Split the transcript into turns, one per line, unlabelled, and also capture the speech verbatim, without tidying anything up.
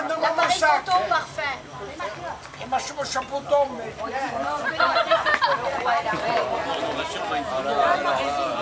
Donne-moi mon
L'appareil
sac.
photo parfait.
Et moi, je suis mon chapeau tombe. Mais...